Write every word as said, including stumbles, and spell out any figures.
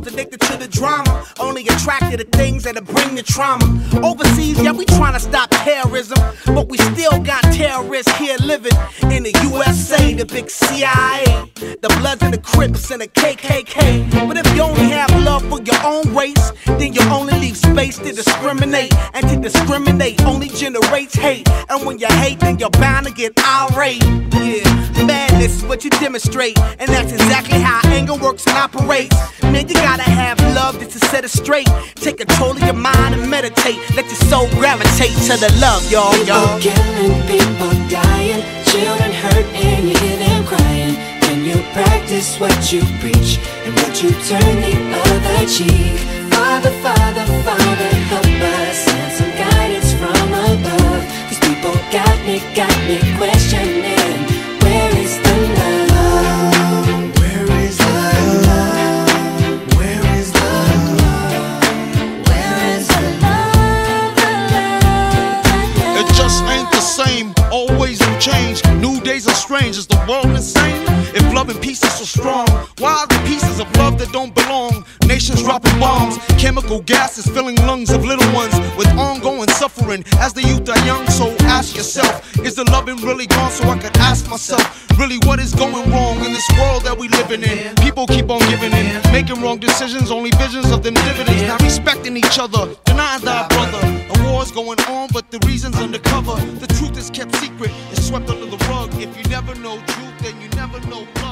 girls addicted to the drama, only attracted to things that'll bring the trauma. Overseas, yeah, we tryna stop terrorism, but we still got terrorists here living in the U S A, the big C I A, the Bloods and the Crips and the K K K. But if you only have love for your own race, then you only leave space to discriminate, and to discriminate only generates hate. And when you hate, then you're bound to get irate. Yeah, madness is what you demonstrate, and that's exactly how anger works and operates. Man, you gotta have love just to set it straight. Take control of your mind and meditate. Let your soul gravitate to the love, y'all, y'all. People killing, people dying, children hurt and you hear them crying. When you practice what you preach and what you turn the other cheek. Father, Father, Father, help us, send some guidance from above. These people got me, got me questioning, where is the love? Where is the love? Where is the love? Where is the love? The love, the love? It just ain't the same, always new change. New days are strange, is the world insane? If love and peace is so strong, why are the pieces of love that don't belong? Nations dropping bombs, chemical gases filling lungs of little ones with ongoing suffering as the youth are young. So ask yourself, is the loving really gone? So I could ask myself, really what is going wrong in this world that we living in? People keep on giving in, making wrong decisions, only visions of them dividends. Not respecting each other, denying thy brother. A war's going on, but the reason's undercover. The truth is kept secret, it's swept under the rug. If you never know truth, then you never know.